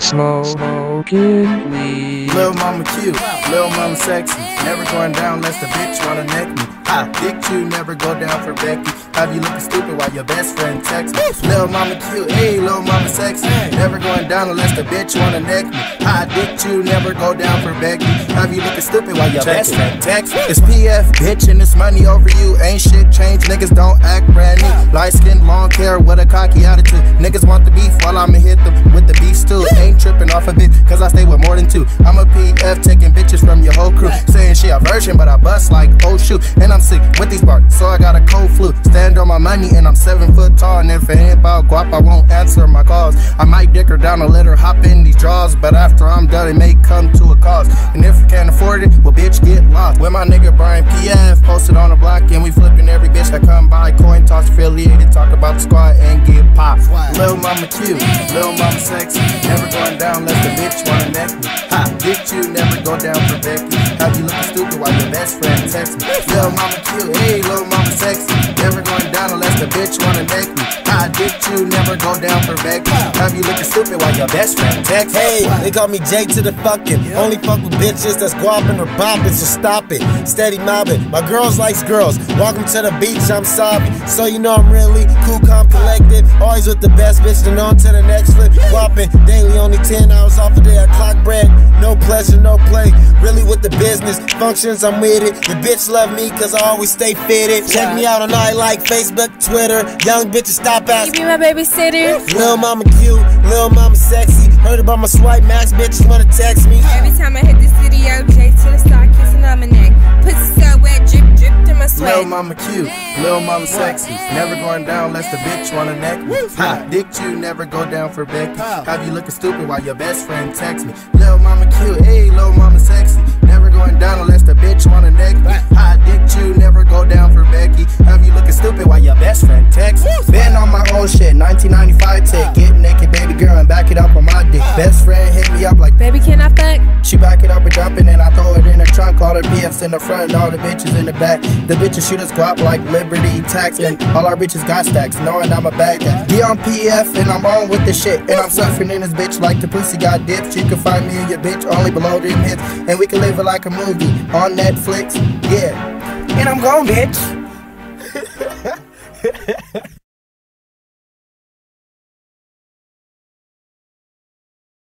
Smoking weed. Lil' mama cute, lil' mama sexy. Never going down unless the bitch wanna neck me. I dick you, never go down for Becky. Have you looking stupid while your best friend text me. Lil' mama cute, hey, lil' mama sexy. Never going down unless the bitch wanna neck me. I dick you, never go down for Becky. Have you looking stupid while your best friend text me. It's PF, bitch, and it's money over you. Ain't shit changed, niggas don't act brand new. Light skin, long hair with a cocky attitude. Niggas want the beef while I'ma hit them with the beef stew. Ain't tripping off of it, cause I stay with more than two. I'm a PF, taking bitches from your whole crew. Saying she a virgin, but I bust like, oh shoot. And I'm sick with these bars, so I got a cold flu. Stand on my money and I'm 7 foot tall. And if it ain't about guap, I won't answer my calls. I might dick her down and let her hop in these draws, but after I'm done, it may come to a cause. And if you can't afford it, well bitch, get lost. With my nigga Brian PF, posted on the block, and we flipping every bitch that come by. Coin toss affiliated, talk about the squad and get popped. Lil' mama cute, lil' mama sexy. Never going down unless the bitch wanna neck me. Ha, dick you, never go down for Becky. Have you looking stupid while your best friend text me. Lil' mama cute, hey, lil' mama sexy. Never going down unless the bitch wanna neck me. I dick you, never go down for Becky. Have you looking stupid while your best friend text me. Hey, they call me J to the fucking. Only fuck with bitches that's guapping or bopping, so stop it. Steady mobbing. My girls likes girls. Welcome to the beach, I'm sorry. So you know I'm really cool, calm, collected. Always with the best bitch, then on to the next flip. Guapping daily, only 10 hours off a day. I clock bread. No pleasure, no play. Really with the business functions, I'm with it. The bitch love me cause I always stay fitted. Check me out on I like Facebook, Twitter. Young bitches stop asking. You be my babysitter. Lil' mama cute, lil' mama sexy. Heard about my swipe max, bitches wanna text me. Every time I hit the studio, J to the star, kissing on my neck. Pussy so wet, drip, drip through my sweat. Lil' mama cute, lil' mama sexy. Never going down unless the bitch wanna neck me. Ha, dick you, never go down for Becky. Have you looking stupid while your best friend text me. Lil' mama cute, hey, lil' mama sexy. Never going down unless the bitch wanna neck me. Ha, dick you, never go down for Becky. Have you looking stupid while your best friend text me. Been on my own shit, 1995 tick. Get naked, baby girl, and back it up on my dick. Best friend hit me up like, baby, can I fuck? She back it up and dump it, and I throw it in the trunk. All the PFs in the front and all the bitches in the back. The bitches shoot us guap like Liberty Tax, and all our bitches got stacks, knowing I'm a bad guy. Be on PF and I'm on with the shit, and I'm suffering in this bitch like the pussy got dips. You can find me and your bitch only below them hits, and we can live it like a movie on Netflix. Yeah, and I'm gone, bitch.